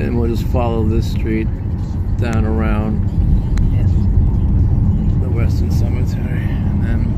And we'll just follow this street down around the Western Cemetery, and then